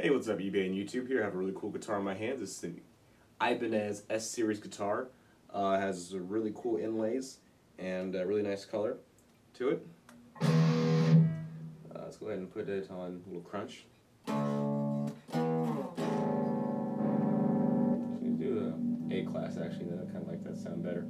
Hey, what's up, eBay and YouTube here? I have a really cool guitar in my hands. This is an Ibanez S-Series guitar. Has really cool inlays and a really nice color to it. Let's go ahead and put it on a little crunch. Should do the A class actually, though. I kind of like that sound better.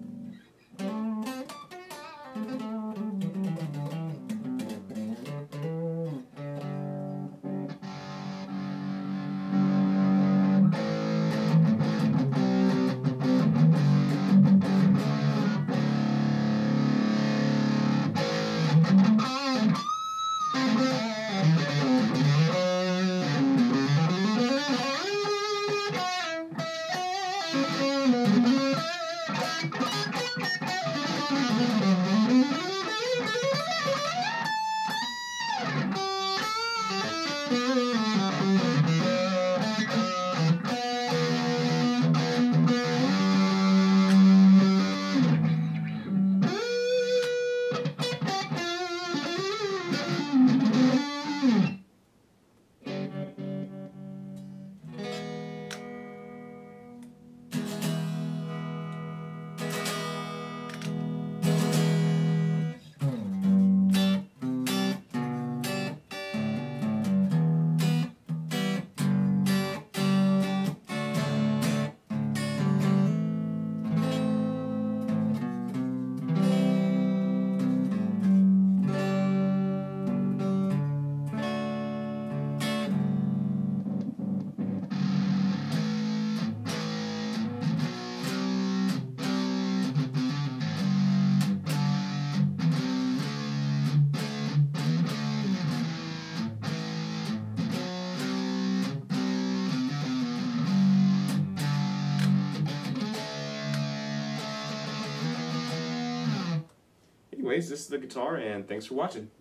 Anyways, this is the guitar, and thanks for watching.